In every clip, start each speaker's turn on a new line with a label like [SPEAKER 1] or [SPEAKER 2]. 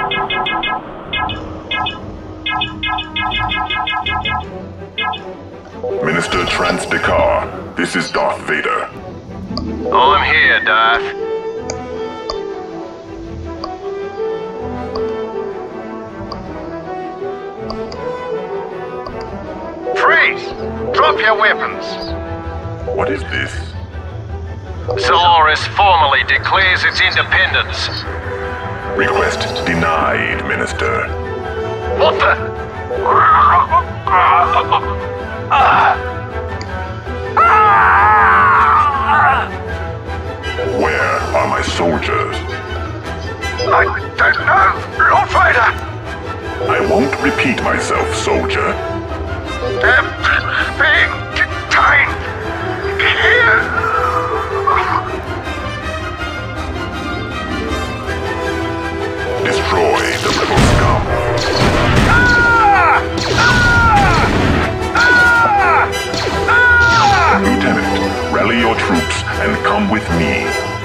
[SPEAKER 1] Minister Transdekar, this is Darth Vader.
[SPEAKER 2] I'm here, Darth. Freeze! Drop your weapons!
[SPEAKER 1] What is this?
[SPEAKER 2] Solaris formally declares its independence.
[SPEAKER 1] Request denied, Minister.
[SPEAKER 2] What the?
[SPEAKER 1] Where are my soldiers?
[SPEAKER 2] I don't know, Lord Vader!
[SPEAKER 1] I won't repeat myself, soldier.
[SPEAKER 2] They're being detained here.
[SPEAKER 1] Destroy the rebel scum. Lieutenant, rally your troops and come with me.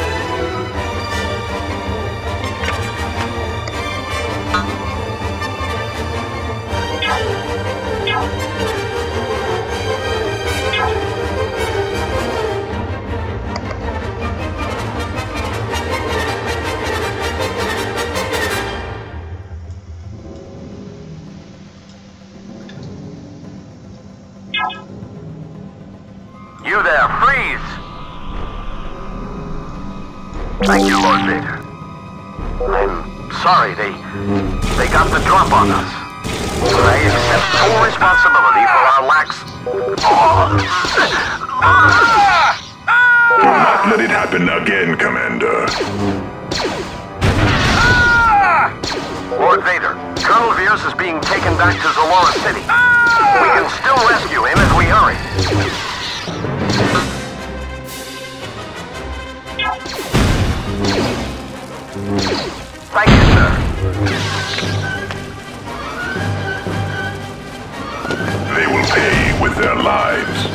[SPEAKER 2] You there, freeze! Thank you, Lord Vader. I'm sorry, they got the drop on us. I accept full responsibility for our lax...
[SPEAKER 1] Do not let it happen again, Commander.
[SPEAKER 2] Lord Vader, Colonel Veers is being taken back to Zalora City. We can still rescue him if we hurry. Thank you, sir.
[SPEAKER 1] They will pay with their lives.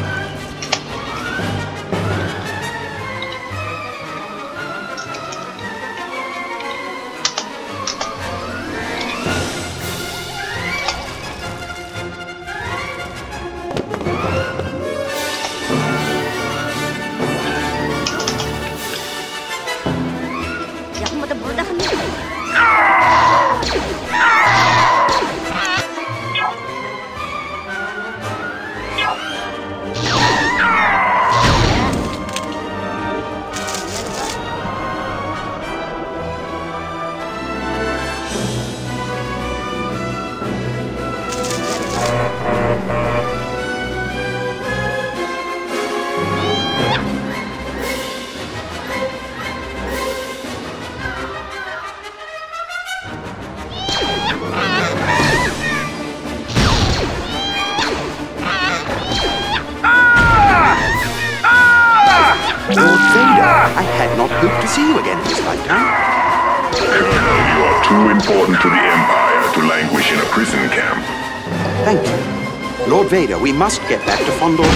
[SPEAKER 3] Lord Vader, I had not hoped to see you again in this lifetime.
[SPEAKER 1] Colonel, you are too important to the Empire to languish in a prison camp.
[SPEAKER 3] Thank you. Lord Vader, we must get back to Fondor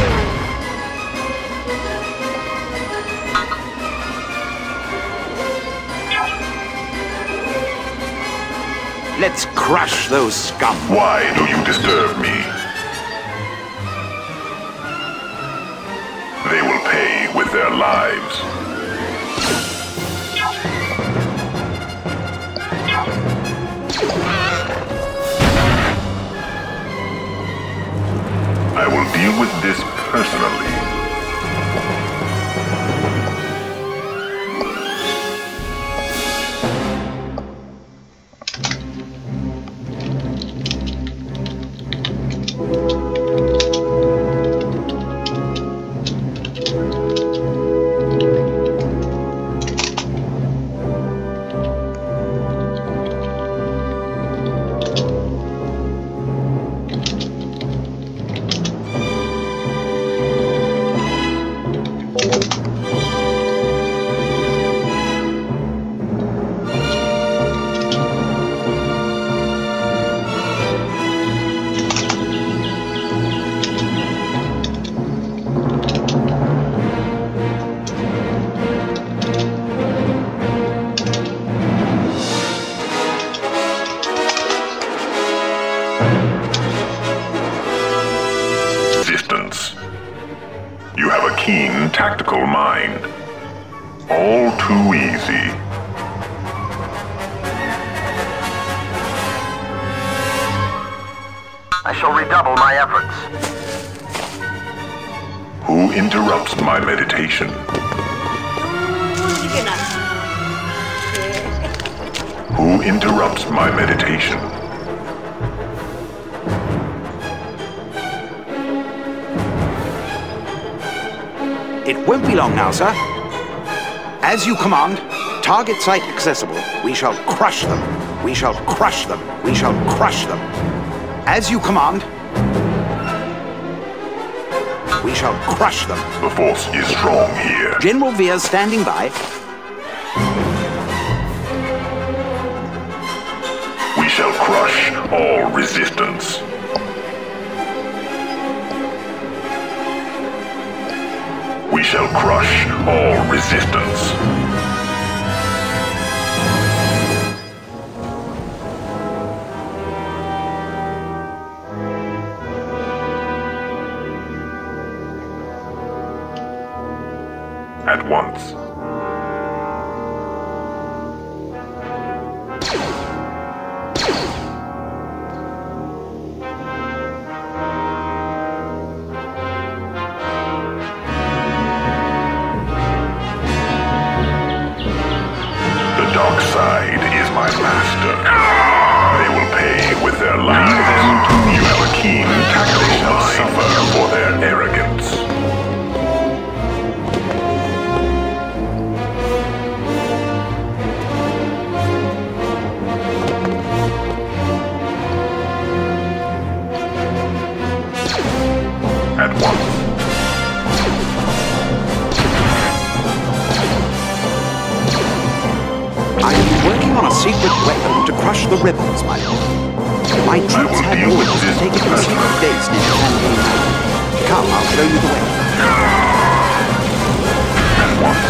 [SPEAKER 3] 2. Let's crush those scum.
[SPEAKER 1] Why do you disturb me? They will pay with their lives. I will deal with this personally. tactical mind. All too easy.
[SPEAKER 2] I shall redouble my efforts.
[SPEAKER 1] Who interrupts my meditation? Who interrupts my meditation?
[SPEAKER 3] It won't be long now, sir. As you command, target site accessible. We shall crush them. We shall crush them. We shall crush them. As you command, we shall crush them.
[SPEAKER 1] The force is strong here.
[SPEAKER 3] General Veers standing by.
[SPEAKER 1] We shall crush all resistance. We shall crush all resistance. At once. The dark side is my master. They will pay with their lives. You have a keen tactical mind for their arrogance. At once.
[SPEAKER 3] I am working on a secret weapon to crush the rebels, my lord. My troops have orders to take it to a secret base near Campaign Mountain. Come, I'll show you the way.
[SPEAKER 1] At once.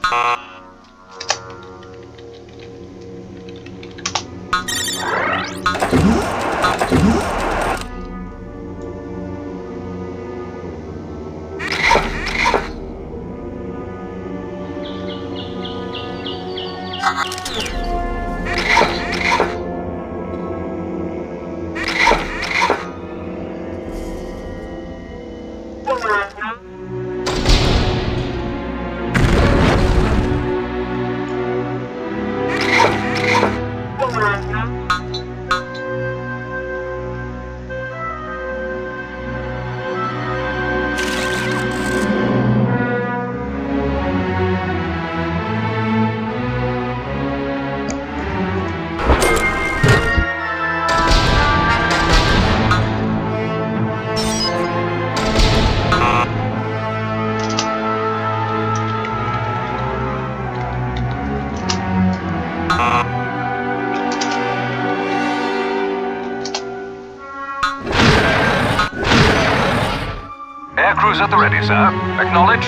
[SPEAKER 4] Air crews at the ready, sir. Acknowledged.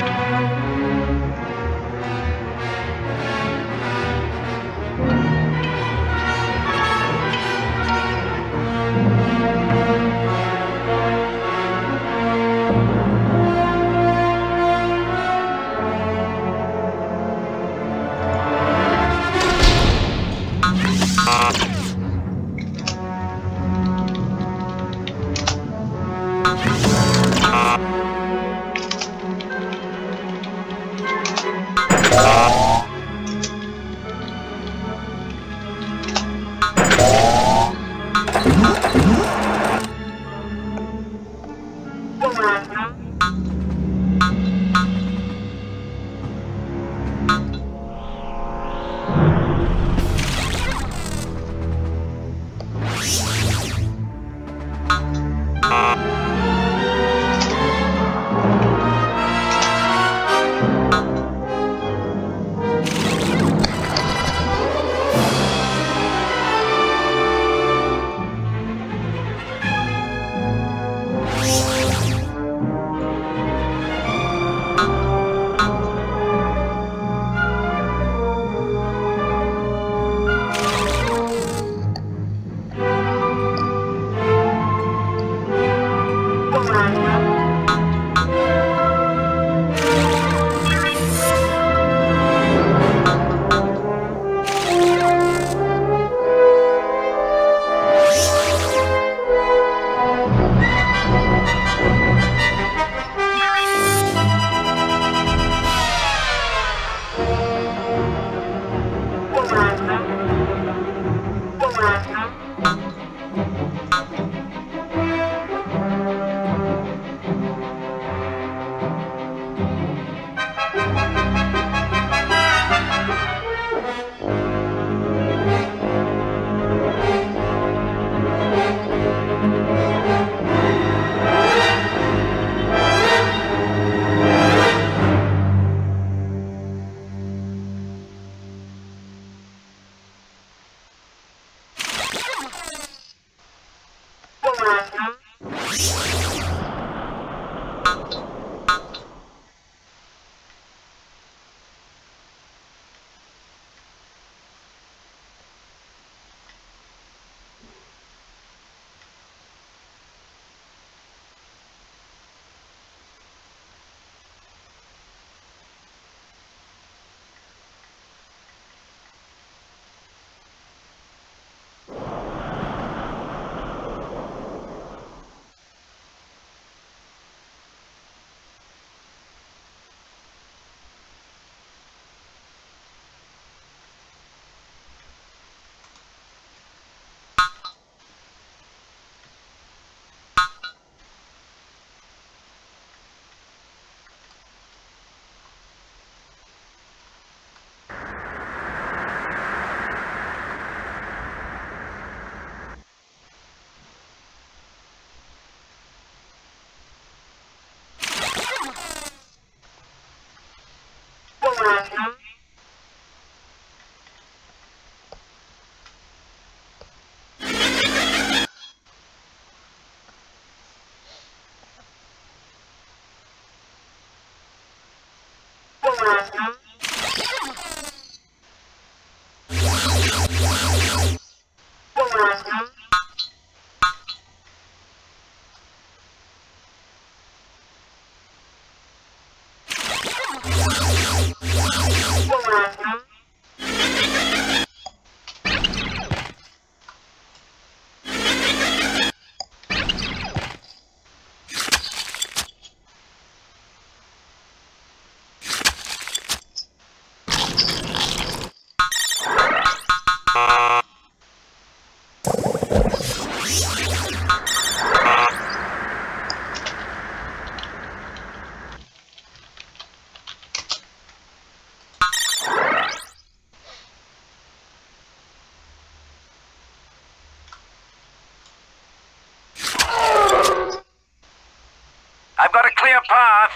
[SPEAKER 2] I've got a clear path.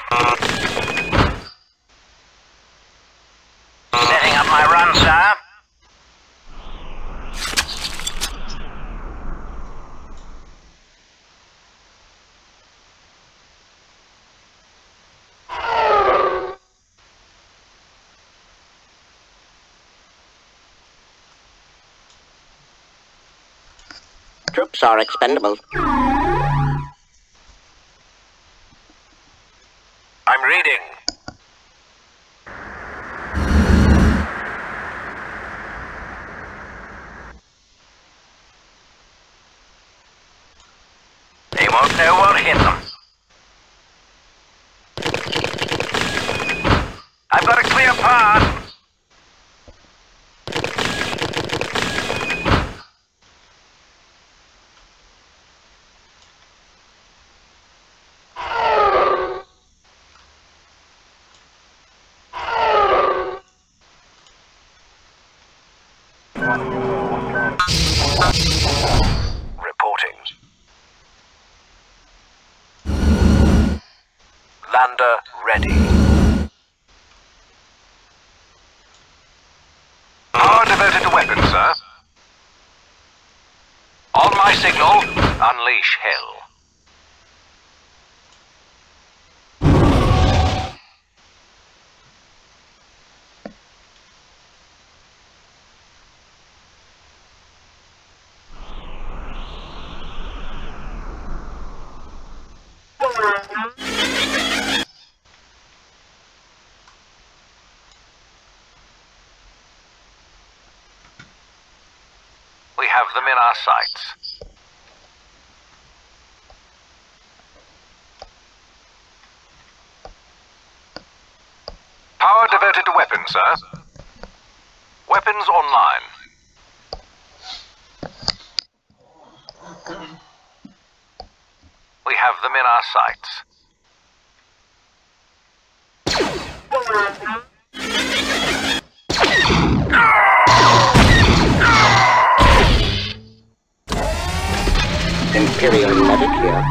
[SPEAKER 2] Setting up my run, sir.
[SPEAKER 5] Troops are expendable.
[SPEAKER 2] I'm reading. They won't know what hit them. I've got a clear path. Reporting. Lander ready.
[SPEAKER 4] Power diverted to weapons, sir. On my signal, unleash hell. We have them in our sights. Power diverted to weapons, sir. Weapons online. We have them in our sights.
[SPEAKER 5] Imperial medic here.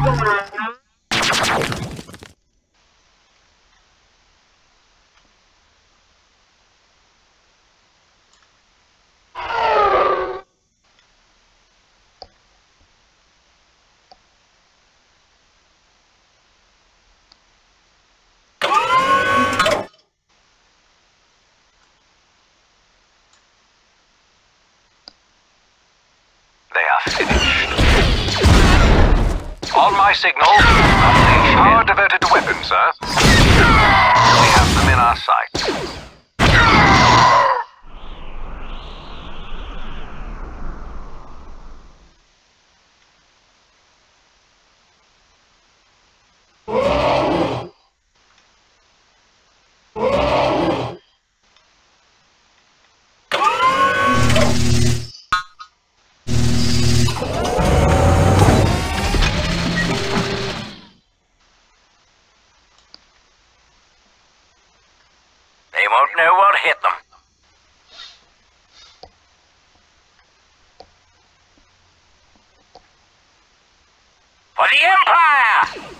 [SPEAKER 4] They are finished. On my signal, unleash power diverted to weapons, sir. We have them in our sights.
[SPEAKER 2] They won't know what hit them. For the Empire!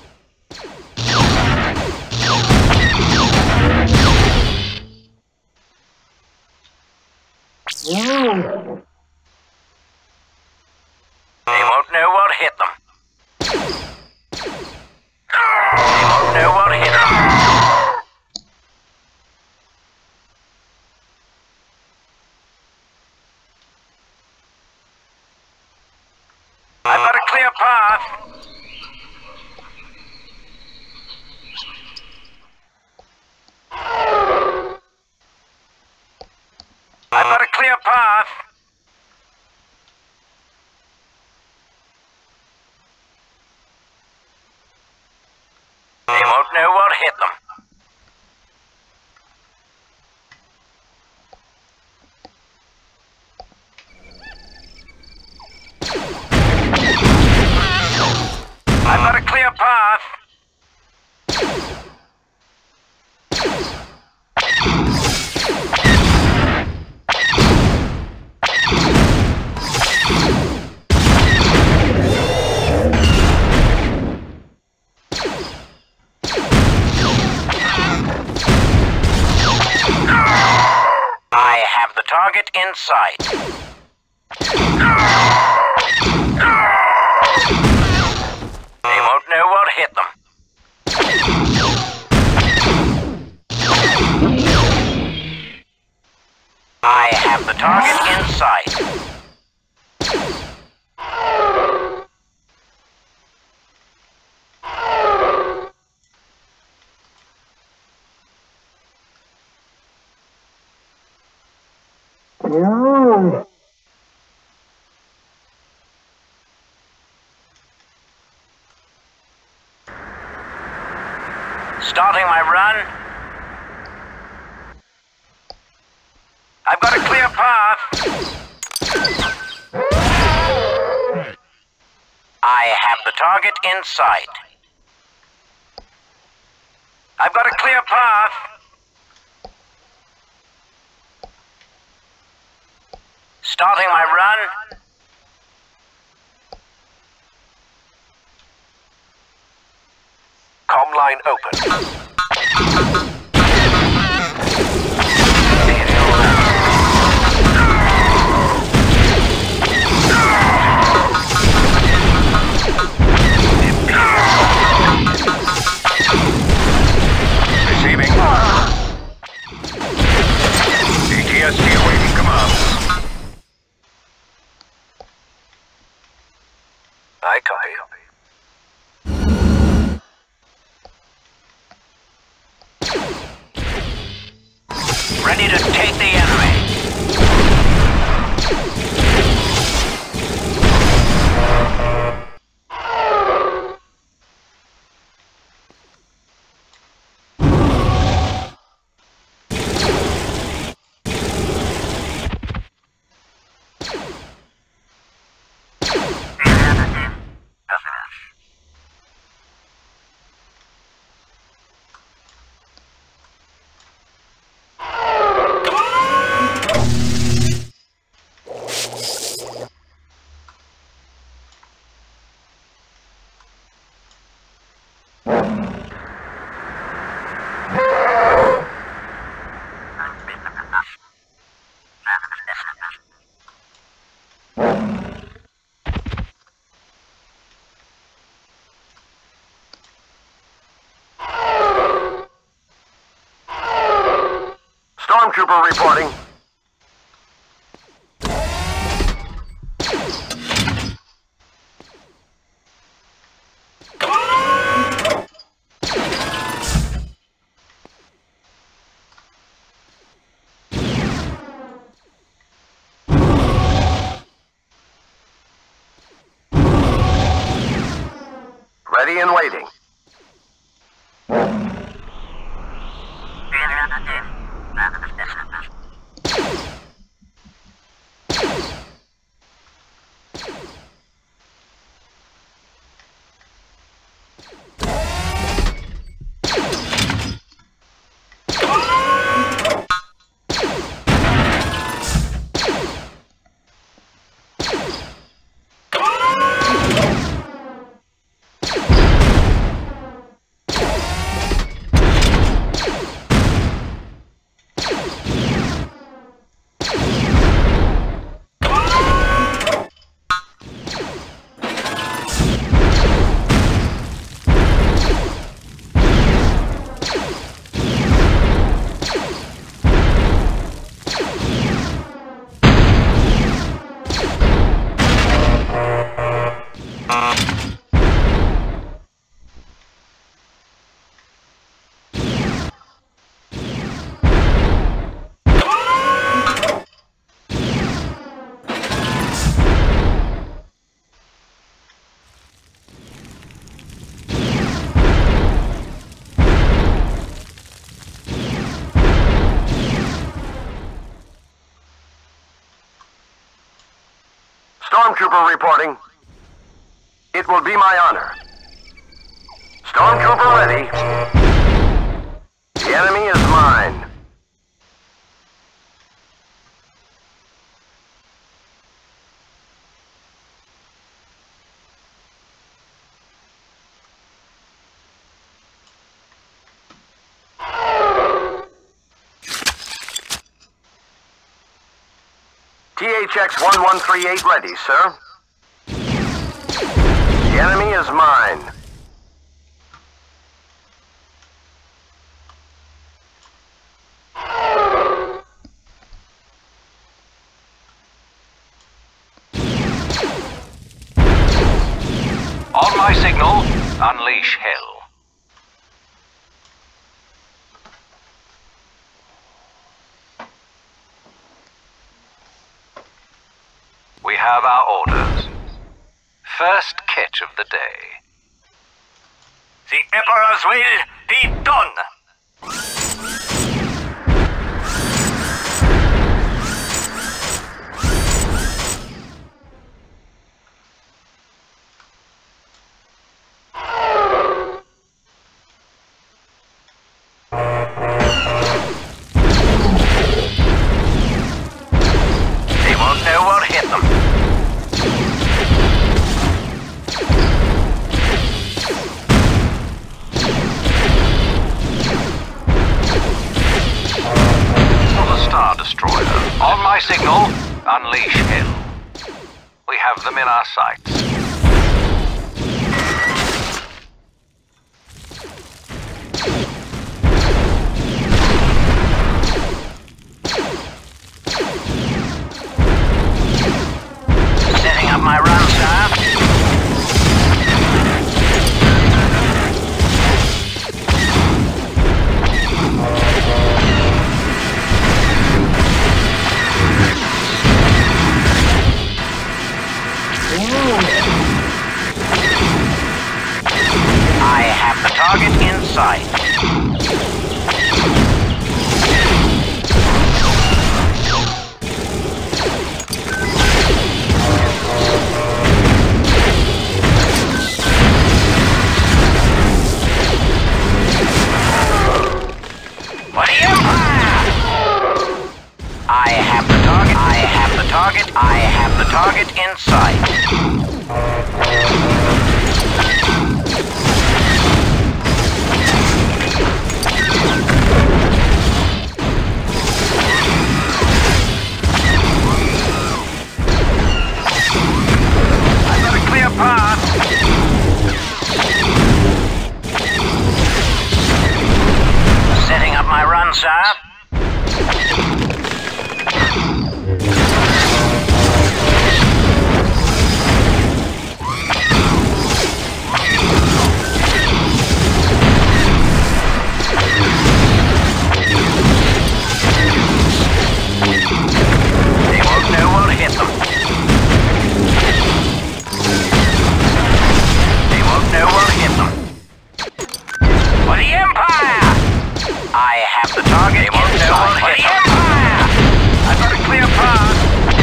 [SPEAKER 2] They won't know what hit them. They won't know what hit them. path. I've got a clear path. They won't know what hit them. I've got a clear path. I have the target in sight. They won't know what hit them. I have the target in sight. Starting my run. I've got a clear path. I have the target in sight. I've got a clear path. Starting my run.
[SPEAKER 4] Comm line open.
[SPEAKER 1] Receiving. CTST awaiting command.
[SPEAKER 4] I copy.
[SPEAKER 2] Ready to take the enemy. Stormtrooper reporting. Ready and waiting. Stormtrooper reporting. It will be my honor. Stormtrooper ready. The enemy is mine. THX 1138 ready, sir. The enemy is mine.
[SPEAKER 4] On my signal, unleash hell. We have our orders. First catch of the day.
[SPEAKER 6] The Emperor's will be done!
[SPEAKER 2] They won't know what hit them.
[SPEAKER 4] For the Star Destroyer. On my signal, unleash hell. We have them in our sights.
[SPEAKER 2] Setting up my run, sir. I have the target in sight. For the Empire! I have the target. I have the target. I have the target in sight. I've got a clear path. Setting up my run, sir. They won't know what hit them. They won't know what hit them. For the Empire! I have the target. They won't know what hit them. For the Empire! I've got a clear path.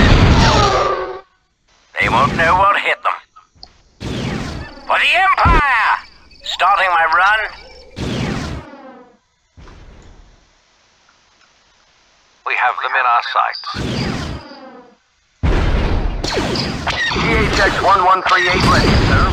[SPEAKER 2] They won't know what hit them. For the Empire! Starting my run.
[SPEAKER 4] We have them in our sights.
[SPEAKER 2] THX 1138 ready, sir.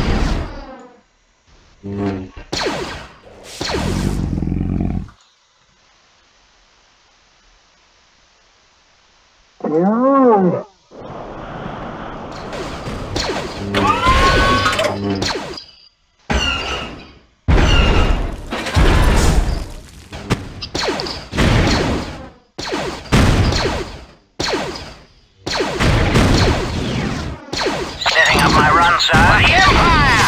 [SPEAKER 2] Setting up my run, sir. For the Empire!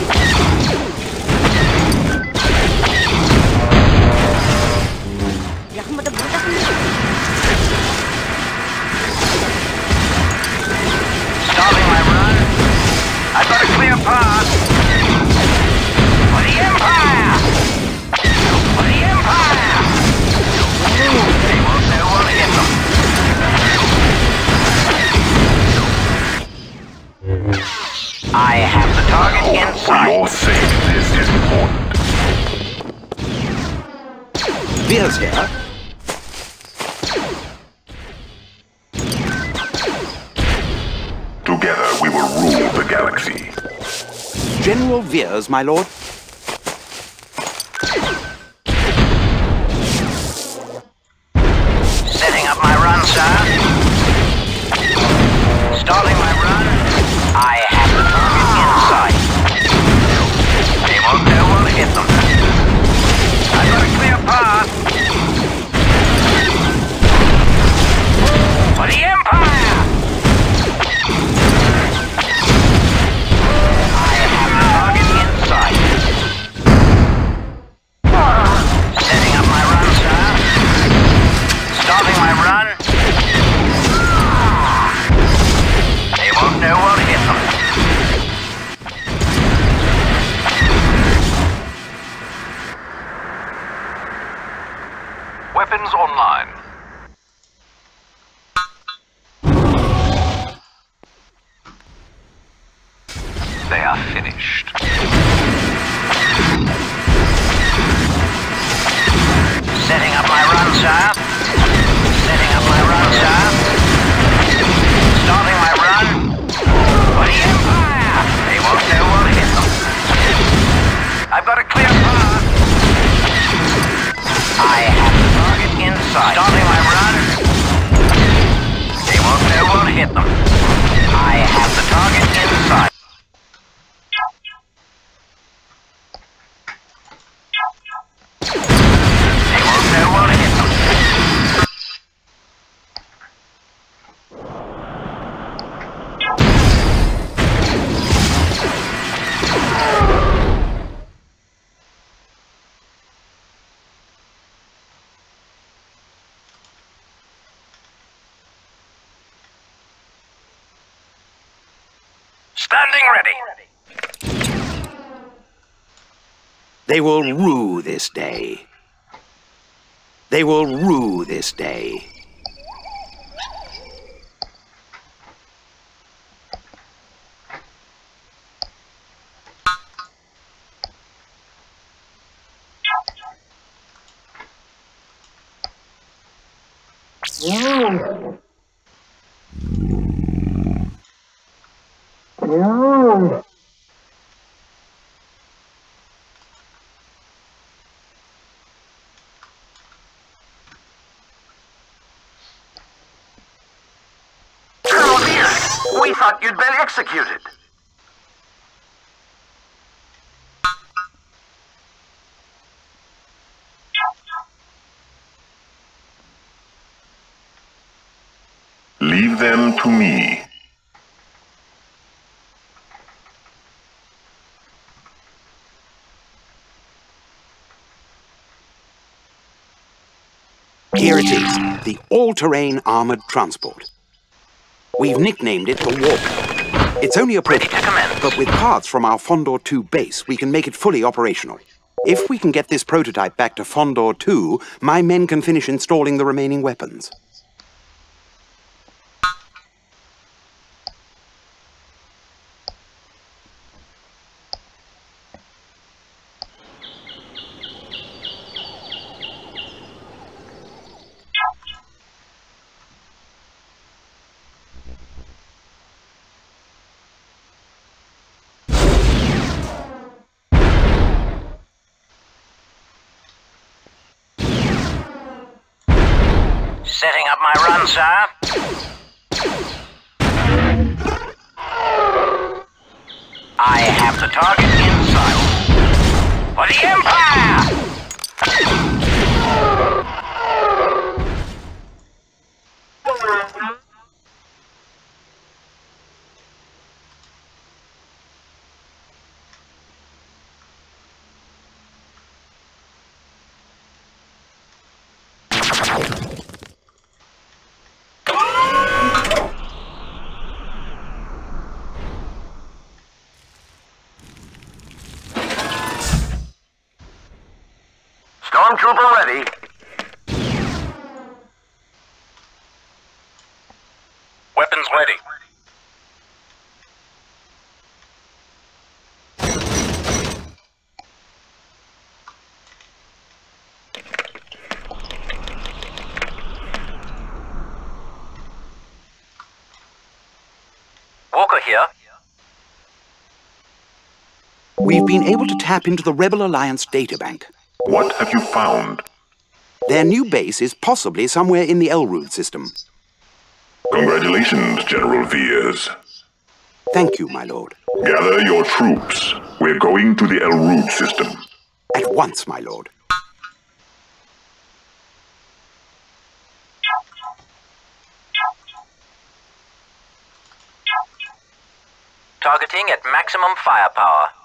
[SPEAKER 2] Starting my run. I've got a clear path. For the Empire! For the Empire! They won't know what hit them.
[SPEAKER 1] For your sake, this is important.
[SPEAKER 3] Veers here.
[SPEAKER 1] Together we will rule the galaxy.
[SPEAKER 3] General Veers, my lord.
[SPEAKER 2] Setting up my run, sir. Starting my run. I have the target in sight. They won't know where to hit them. I've got a clear path. For the Empire! I have the target in sight. Setting up my run, sir. Starting my run. They won't know where to hit them.
[SPEAKER 4] Weapons online. They are finished.
[SPEAKER 2] Setting up my run, sir. Setting up my run, sir. Starting my run. For the Empire! They won't know where to hit them. I've got a clear path. I have the target in sight. Starting my run. They won't know where to hit them. I have the target in sight. They won't know where to hit them. Standing ready.
[SPEAKER 3] They will rue this day. They will rue this day.
[SPEAKER 2] Colonel Veers, we thought you'd been executed.
[SPEAKER 1] Leave them to me.
[SPEAKER 3] Here it is, the all-terrain armored transport. We've nicknamed it the Walker. It's only a
[SPEAKER 2] Ready to
[SPEAKER 3] prototype,
[SPEAKER 2] commence.
[SPEAKER 3] but with parts from our Fondor 2 base, we can make it fully operational. If we can get this prototype back to Fondor 2, my men can finish installing the remaining weapons.
[SPEAKER 2] Setting up my run, sir. I have the target in sight. For the Empire! Stormtrooper ready.
[SPEAKER 6] Weapons ready.
[SPEAKER 2] here.
[SPEAKER 3] We've been able to tap into the Rebel Alliance databank.
[SPEAKER 1] What have you found?
[SPEAKER 3] Their new base is possibly somewhere in the Elruth system.
[SPEAKER 1] Congratulations, General Veers.
[SPEAKER 3] Thank you, my lord.
[SPEAKER 1] Gather your troops. We're going to the Elruth system.
[SPEAKER 3] At once, my lord.
[SPEAKER 2] Targeting at maximum firepower.